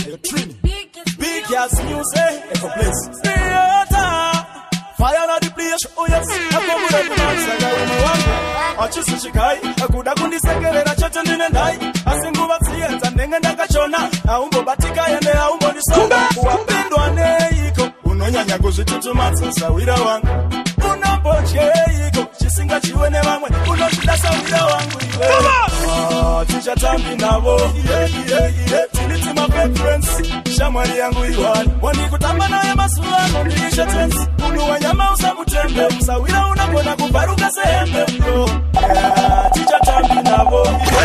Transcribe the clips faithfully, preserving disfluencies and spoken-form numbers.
Trini. Big ass music, echo place. Theater, fire na the place. Oh yes, I'm going to the man. Say I want one. Achusi chikai, akuda kundi sekere na chocho nine ndai. Asingu batsiyenza ndenge ndakachona. Aumbo batika yende aumbo nisonga. Uwapendwa neiko, unonyanya kuzvitutumatsa sawira wangu. Unapoche iko, chisinga chiwe ne vamwe. Unoshida sawira wangu iwe. Ah, ticha tambi navo. Yeah, yeah, yeah. Tiliti my best friends. Shamwari yangu iwani. Wani kutamba naye masuano nilisha tensi. Unu wanyama usamutembe. Usawira unakona kubaruka sehembe. Yeah, ticha tambi navo.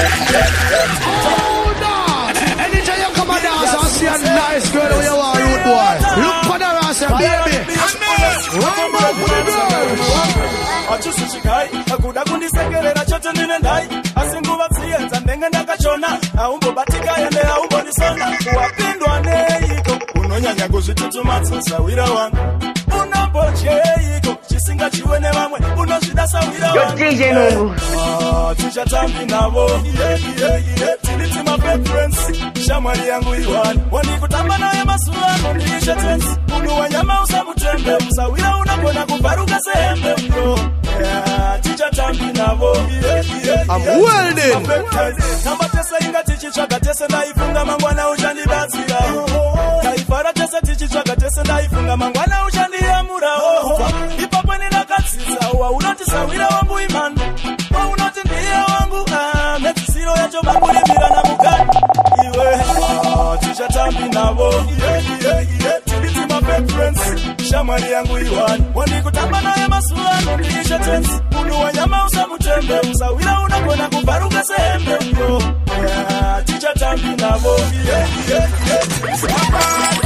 Hold on! Anytime you come and dance and see a nice girl who you are, rude boy. Look for the ass and baby. Run up with the girls. Achusi chikai, akuda kundi sekere na chocho nine ndai. Asingu batsiyenza ndenge ndakachona. Aumbo batika yende aumbo nisonga. Uwapendwa neiko, unonyanya kuzvitutumatsa sawira wangu. Unapoche iko, chisinga chiwe ne vamwe. Unoshida sawira wangu. Yo D J Nungu. Ah, ticha tambi navo. Yeah, yeah, yeah. Tiliti my best friends. Shamwari yangu iwani. Wani kutamba naye masuano nilisha tensi. Unu wanyama usamutembe. Usawira unakona kubaruka sehembe. Yeah, ticha tambi navo. Yeah, yeah, I'm welding. Tamba tesa inga tichi chaka tesa na ifunga mangwana ujani bazira. Kaifara tesa tichi chaka tesa na ifunga mangwana ujani amura. Ipapa ni nakatsiza wa unoti sawira wangu imani. Wa unoti ndiye wangu ah meti siro ya choba kuli mira na mukani. Iwe ah ticha tambi navo. Yeah, yeah, yeah. Tiliti my best friends. Shamari yangu iwani. Wani kutamba naye masuano nilisha tensi. Unu wanyama usamutembe. Usawira unakona kubaruka sehembe. Yeah, ticha tambi navo. Yeah, yeah, yeah.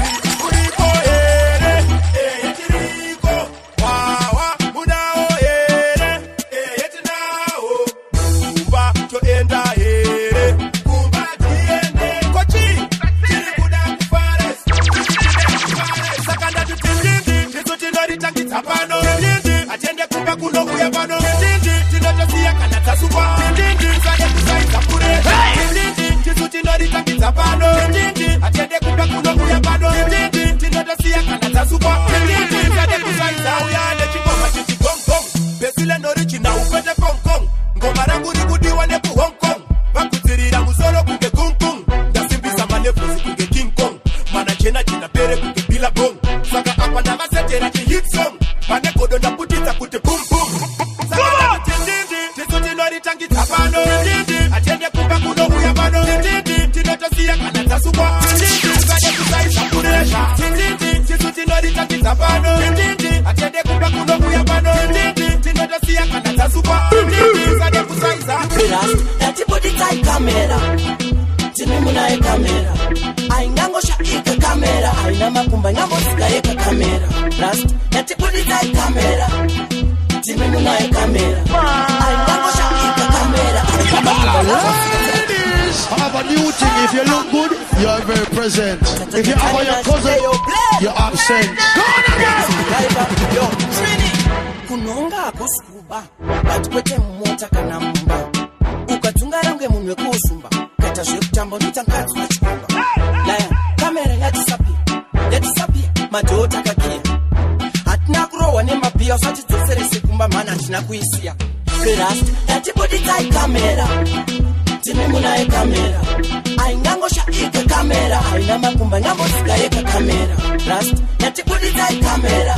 If you have your cousin, you're absent. Go on again! Yo, Trini! Kunonga kuskuba Batukwete mwota kana mba Ukatunga range munwe kusumba Kata shekutambo nita nkatu na chikumba Laya, kamera yatisapia Yatisapia, madota kakia Hatina kurowa ne mapia Usati tusere sekumba mana tina kuisia First, yati body tie kamera Timi munae kamera Aingango sha ika kamera Aina makumba ngambo sika eka kamera Last, yati body tie kamera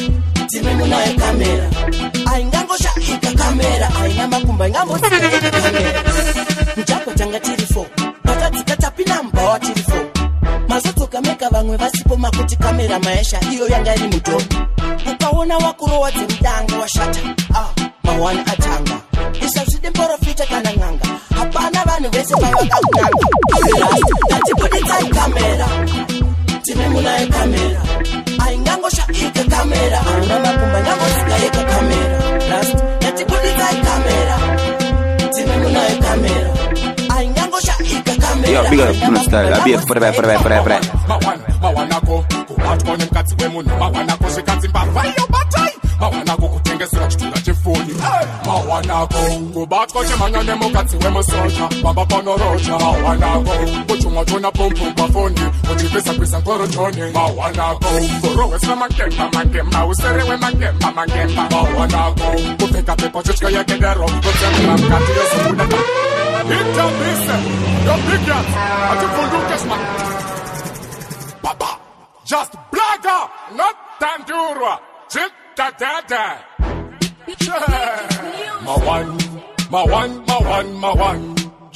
Timi munae kamera Aingango sha ika kamera Aina makumba ngambo sika eka kamera Mchako changa tirifo Patati katapina mbawa tirifo Mazoto kameka vangwe vasipo makuti kamera maesha Iyo yangari muto Ukawona wakuro wate mdanga wa shata Ah, mawana atanga Isa uside mporo fita kana nganga Hapana vani vese vanga nganga Nati budi tai kamera Timi munae kamera Aingango sha ika kamera Aina makumba ngango sika eka kamera Last, nati budi tai kamera Timi munae kamera Aingango sha ika kamera Yo, big up, good style. I'll be a forever, forever, forever. Mawan, mawana go, go out on them cats women. Mawana go, she cats in back. Why you batay? Mawana go, go tenga sila chitula chefoni. Mawana mawanako kubatwa chimanya nemukatsi wemusoja bamba panoroja mawanako kuchumwa chona pompo pafoni uchipisa kwisa korotoni mawanako kurowesa makemba makemba userewe makemba makemba mawanako kupeka pepo chuchka yekedero kutsemula mkati yosumudaka itabise yopigas atifundukesma baba just blaga not tandurwa chita dada my one, my one, my one, my one,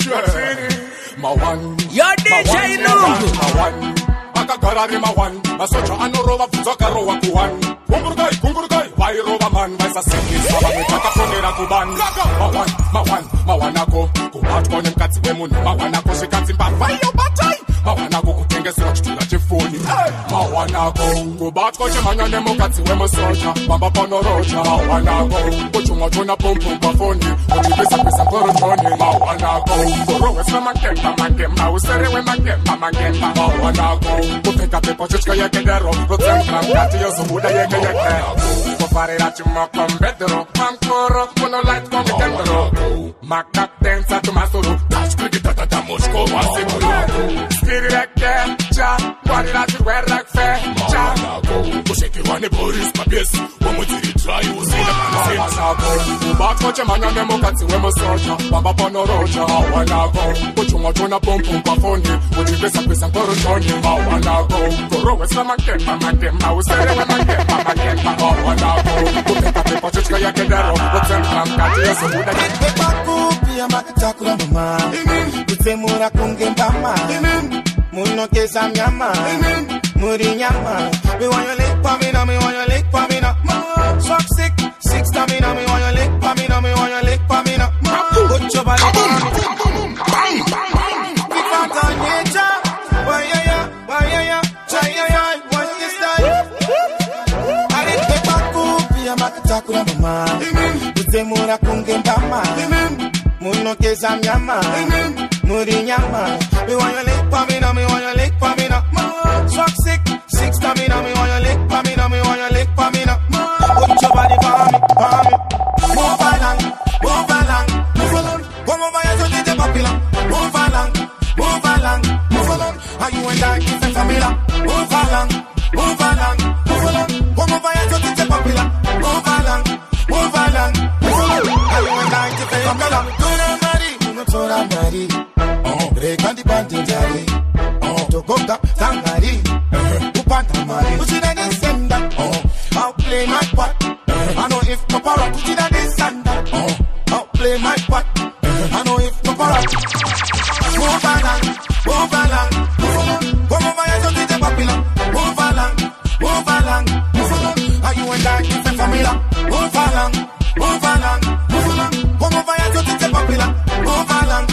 my one. Your D J Lungu. My one, akagarari my one. Masocha anoroba fuzoka rowa kuwan. Kungurgai, kungurgai, why roba man? By sa siki saba mitaka fonera kuban. My one, my one, my one ako. Kubat konem katsi wemuni. My one ako shikatsi mba fire batai. My one ako kutengesera chitula chifoni. My one ako kubat koche manya nemo katsi wemo soja. Bamba panoroja. My one ako kuchunga chona pompo pafoni. Uchipesa pesa korotoni. My one ako kurowe sa makemba makemba. Userewe makemba makemba. My one ako kupeka pepo chuchka yekedero. Kutsemka mkati yosubuda yeke yeke. Kufarira chuma kombedero. Pankoro kuno light kongi tendero. Makak tensa tumasuru. Dash krikita tata mushko wasimuru. Skireke cha Warira chiwerek fe cha Kusheki wane boris papies Wamutiri try usina pansin Ubako che manya nemo katsi wemo soja Bamba panoroja Wanako Kuchunga chona pompo mpafoni Uchipesa pesa korotoni Wanako Kurowe sa makemba makemba Userewe makemba makemba Wanako Kupeka pepa chuchka ya kedero Kutsemka mkati ya subuda Pepa kupi ya makitakura mama Kutsemura kungemba mama Muno kesa mnyama, muri nyama. Me want your leg pa me now, me want your leg pa me now. Swag sick, six stamina. Me want your leg pa me now, me want your leg pa me now. Put your body on me. Keep on on nature. Why ya ya, why ya ya, try ya ya. What's this time? I did pepa kupi ya makitakura mama. Kutsemura kungemba mama. Muno kesa mnyama, muri nyama. Me want your leg pa me now, me want your leg pa me now. Swag sick, six stamina. Me want your leg pa me now, me want your leg pa me now. Put your body pa me, pa me. Move along, move along, move along. Come over here to D J Popular. Move along, move along, move along. Are you and I different familiar? Move along, move along, move along. Come over here to D J Popular. Move along, move along, move along. Are you and I different familiar? Tora Mari, Tora Mari. Break the panty jari, oh, to go up tangari, upanta mari. Put it in the sender, oh, I'll play my part. I know if Papara put it in the sender, oh, I'll play my part. I know if Papara. Move along, move along, move along. Come over here to D J Popular. Move along, move along, move along. Are you and I different familiar? Move along, move along, move along. Come over here to D J Popular. Move along.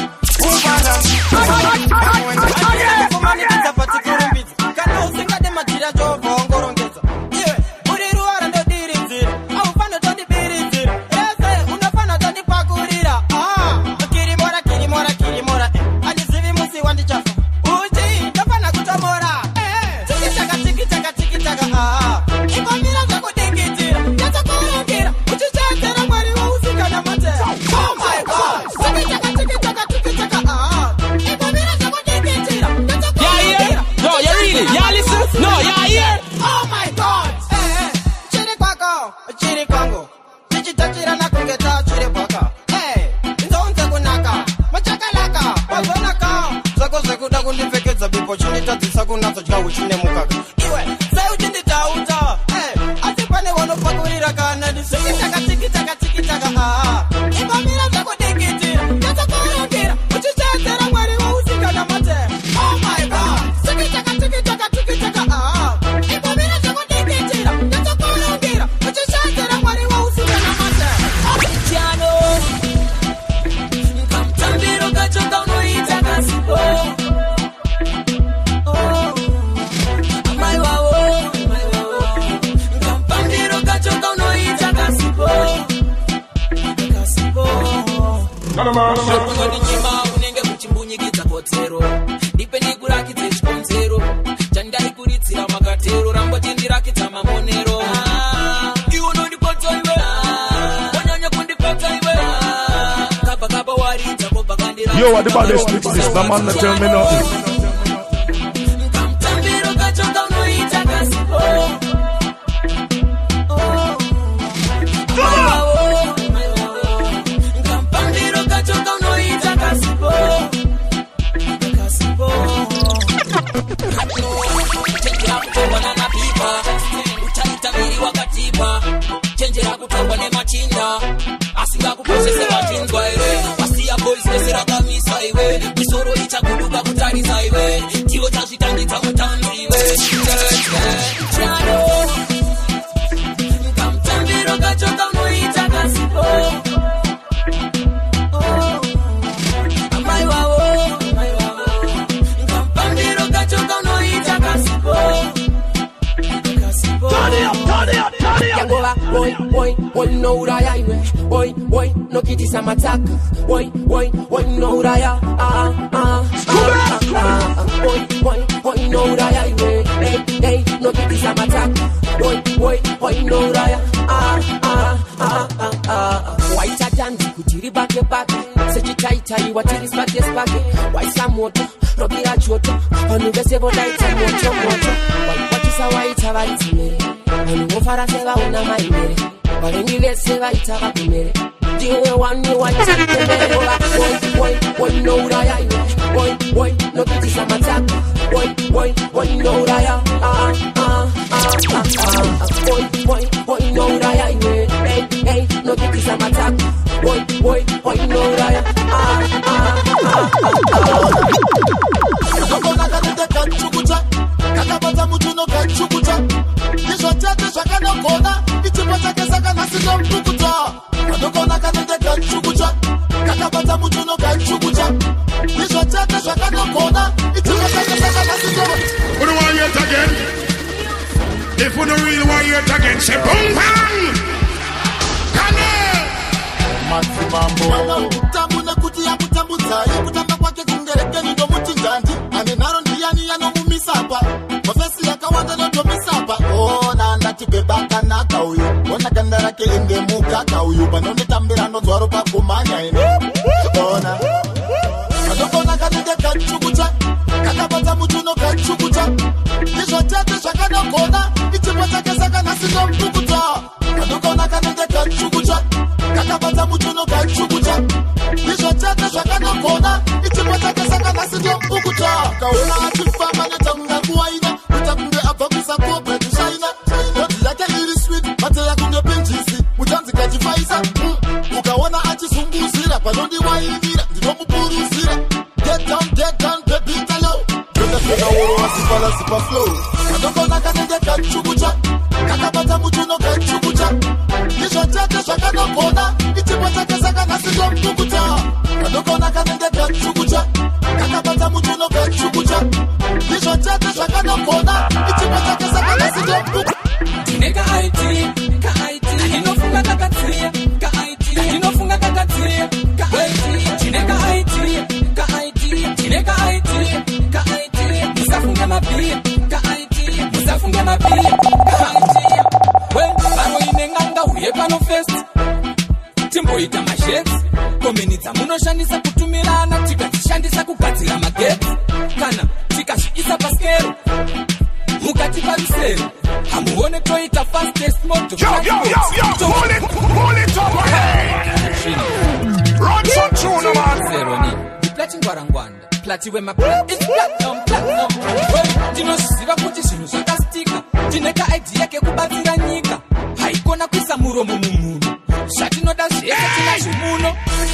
Monero. You know the pot, I will. When you're going to pot, I will. You are the baddest mix. This the man that tell me nothing. Boy, boy, boy, no raya, boy, boy, no kitty some attack. Boy, boy, boy, no raya, ah, ah, ah, ah, boy, boy, boy, no raya, hey, hey, no kitty some attack. Boy, boy, boy, no raya, ah, ah, ah, ah, ah. White a dance, kutiri back back. Say tight, tight, what is back this back? Why some motor, Robbie a choto, on the seven nights and motor, motor. Why what is a white a white? Anu fara seva una maimere, barengile seva itaka kumere. Diwe wani wani kumere. Boy, boy, boy, no raya. Boy, boy, no kiti sama taka. Boy, boy, boy, no raya. Ah, ah, ah, ah, ah. Boy, boy, boy, no raya. Hey, hey, no kiti sama taka. Boy, boy, boy, no raya. Ah, ah, ah, ah. Koko naka nite kachukucha, kakapata mutu no kachukucha. Nishochete shakana kona, ichipocha kesaka nasido mtukuta. Kadokona kanete kachukucha, kakapata mutu no kachukucha. Nishochete shakana kona, ichipocha kesaka nasido. We don't want it again. If we don't really want it again, say boom bang. Maximum tamu na kutia kutambuza, kutamba kwake kungereke ni domu tinjandi. Ane naro ndiyani ya nomu misapa, mafesi ya kawanda noto misapa. Oh nanda tibebaka na kauyu, ona gandara ke inde muka kauyu. Banone tambira no zwaro pa kumanya ine. Ona kadoko na kanende kachukucha, kakapata mutu no kachukucha. Nisho tete shakana kona, ichipata kesaka nasido mtukuta. Kadoko na kanende kachukucha, kakapata mutu no kachukucha. Nisho tete shakana kona, ichipata kesaka nasido mtukuta. Kauna atifama netangunga kuwaina, utakunge abakisa kope tushaina. Oti yake iri sweet, mate ya kunge pinchisi, ujanzi kajifaisa. Ukaona achisunguzira, panondi waingira, ndidomu buruzira. Get down, get down, baby talo. Twende twenda woro wasipala sipa flow. Kadoko na kanende kachukucha, kakapata mutu no kachukucha. Nisho tete shakana kona, ichipata kesaka nasido mtukuta. Kadoko na kanende kachukucha, kakapata mutu no kachukucha. Nisho tete shakana kona, ichipata kesaka nasido mtukuta. Tineka I T, ka I T, inofunga kakatia, ka I T, inofunga kakatia, ka I T, tineka I T, ka I T, tineka I T, ka I T, musafunga mapi, ka I T, musafunga mapi, ka I T. Well, baro inenganga uye pano fest, timbo ita mashets, komenita muno shandisa kutumilana, tika tishandisa kukatila mageti, kana tika shikisa baskero, mukati parisero. Hamuone toita fastest moto. Yo, yo, yo, yo, pull it, pull it up ahead. Run some tune, man. Zeroni, the platin guarangwanda. Plati we my plat, it's platinum, platinum. Well, dino siva kuti shinu shakastika. Tineka idea ke kubatira nyika. Haikona kusamuro mumumuno. Shati no dashi eka tina shumuno.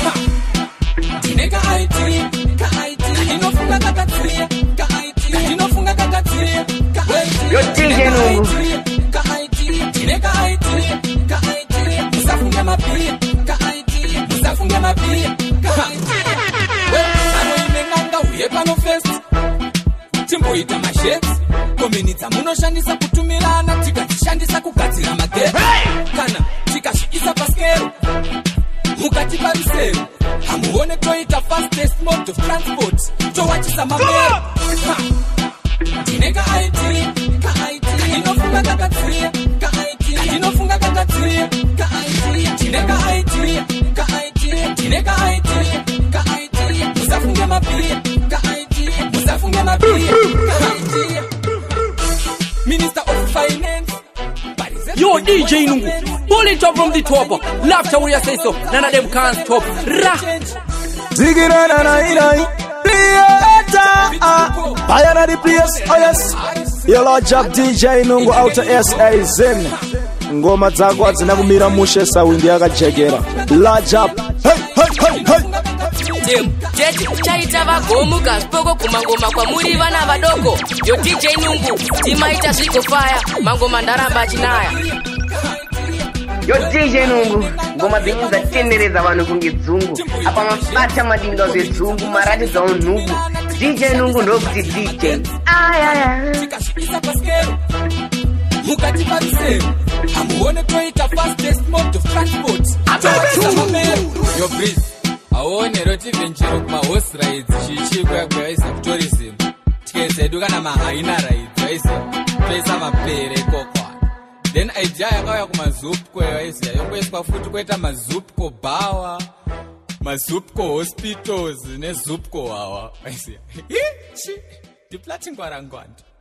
Tineka I T, ka I T. Inofunga kakatia, ka I T. Inofunga kakatia, ka I T. Yo D J Novo. Ka I T, tineka I T, ka I T. Musafunge mapi, ka I T. Musafunge mapi, ka I T. Ano imenganga uye pano fest. Timbo ita mashets. Komenita muno shandisa kutumilana, tika tishandisa kukatila mageti. Kana tika shikisa baskero, mukati parisero. Hamuone toita fastest mode of transport. Towachisa mamero. Tineka I T, ka I T. Inofunga kakatia, ka I T. Inofunga kakatia, ka I T. Tineka I T, ka I T. Tineka I T, ka I T. J Nungu. Pull it up from the top. Laughter will you say so. None of them can't stop. Ra. Ziggy na na na na. Theater. Bayana the place. Oh yes. Your Lord Job D J Nungu out of S A Zen. Ngoma zako azina kumira mushe sawindi yakajegera. Lord Job. Hey hey hey hey. Dem, jeje, chaita vagomuka spoko kumangoma kwa muri vana vadoko. Yo D J Nungu, timaita zviko fire, mangoma ndaramba chinaya. Yo D J Nungu, ngoma dzenyu dzatenderedza vanhu kunge dzungu. Apa mabata madinga zvezungu, marati dzaunhugu. D J Nungu ndokuti D J. Ayaya. Tikashikisa paskero. Mukati parisero. Amuone toita fastest mode of transport. Atawasa mamero. Yo breeze. Aone roti venture kuma horse rides chichiko yakwaisa tourism. Tikese dukana mahaina rides waisa. Pesa mapere kokwa. Then idea yakauya kuma Zupco waisa. Yongoiswa futi kweta ma Zupco bawa. Ma Zupco hospitals ne Zupco wawa waisa. Hi, di platin kwa rangwanda.